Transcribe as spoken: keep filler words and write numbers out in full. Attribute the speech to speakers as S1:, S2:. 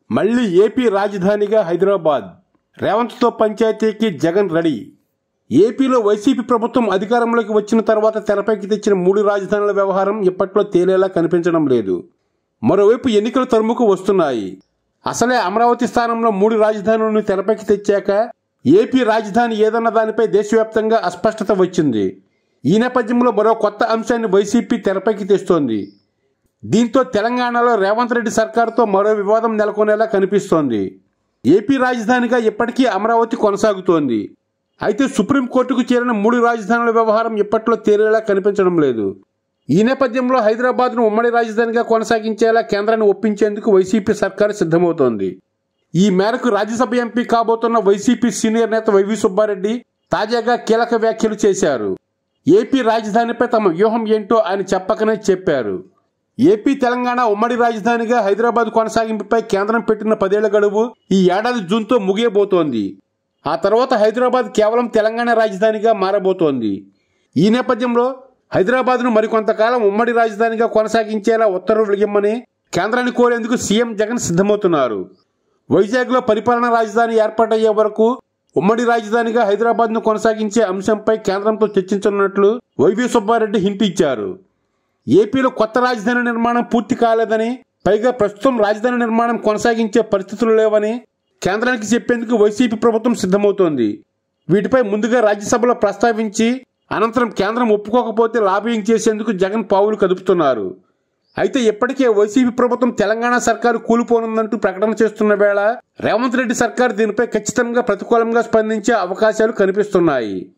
S1: మళ్లీ ఏపీ రాజధానిగా హైదరాబాద్. రేవంత్తో పంచాయతీకి జగన్ రెడీ. ఏపీలో వైసీపీ ప్రభుత్వం అధికారంలోకి వచ్చిన తర్వాత తెరపైకి తెచ్చిన మూడు రాజధానుల వ్యవహారం ఇప్పట్లో తేలేలా కనిపించడం లేదు. మరోవైపు ఎన్నికల తరుముకు వస్తున్నాయి. అసలే అమరావతి స్థానంలో మూడు రాజధానులను తెరపైకి తెచ్చాక ఏపీ రాజధాని ఏదన్న దానిపై దేశవ్యాప్తంగా అస్పష్టత వచ్చింది. ఈ నేపథ్యంలో మరో కొత్త అంశాన్ని వైసీపీ తెరపైకి తెస్తోంది. దీంతో తెలంగాణలో రేవంత్ రెడ్డి సర్కారుతో మరో వివాదం నెలకొనేలా కనిపిస్తోంది. ఏపీ రాజధానిగా ఇప్పటికీ అమరావతి కొనసాగుతోంది. అయితే సుప్రీంకోర్టుకు చేరిన మూడు రాజధానుల వ్యవహారం ఇప్పట్లో తేలేలా కనిపించడం లేదు. ఈ నేపథ్యంలో హైదరాబాద్ను ఉమ్మడి రాజధానిగా కొనసాగించేలా కేంద్రాన్ని ఒప్పించేందుకు వైసీపీ సర్కారు సిద్ధమవుతోంది. ఈ మేరకు రాజ్యసభ ఎంపీ కాబోతున్న వైసీపీ సీనియర్ నేత వైవి సుబ్బారెడ్డి తాజాగా కీలక వ్యాఖ్యలు చేశారు. ఏపీ రాజధానిపై తమ వ్యూహం ఏంటో ఆయన చెప్పకనే చెప్పారు. ఏపీ తెలంగాణ ఉమ్మడి రాజధానిగా హైదరాబాద్ కొనసాగింపుపై కేంద్రం పెట్టిన పదేళ్ల గడువు ఈ ఏడాది జూన్తో ముగియబోతోంది. ఆ తర్వాత హైదరాబాద్ కేవలం తెలంగాణ రాజధానిగా మారబోతోంది. ఈ నేపథ్యంలో హైదరాబాద్ను మరికొంతకాలం ఉమ్మడి రాజధానిగా కొనసాగించేలా ఉత్తర్వులు ఇవ్వమని కేంద్రాన్ని కోరేందుకు సీఎం జగన్ సిద్ధమవుతున్నారు. వైజాగ్లో పరిపాలనా రాజధాని ఏర్పాటయ్యే వరకు ఉమ్మడి రాజధానిగా హైదరాబాద్ను కొనసాగించే అంశంపై కేంద్రంతో చర్చించనున్నట్లు వైవి సుబ్బారెడ్డి హింట్ ఇచ్చారు. ఏపీలో కొత్త రాజధాని నిర్మాణం పూర్తి కాలేదని, పైగా ప్రస్తుతం రాజధాని నిర్మాణం కొనసాగించే పరిస్థితులు లేవని కేంద్రానికి చెప్పేందుకు వైసీపీ ప్రభుత్వం సిద్ధమవుతోంది. వీటిపై ముందుగా రాజ్యసభలో ప్రస్తావించి అనంతరం కేంద్రం ఒప్పుకోకపోతే లాబియింగ్ చేసేందుకు జగన్ పావులు కదుపుతున్నారు. అయితే ఇప్పటికే వైసీపీ ప్రభుత్వం తెలంగాణ సర్కారు కూలిపోనుందంటూ ప్రకటన చేస్తున్న వేళ రేవంత్ రెడ్డి సర్కారు దీనిపై ఖచ్చితంగా ప్రతికూలంగా స్పందించే అవకాశాలు కనిపిస్తున్నాయి.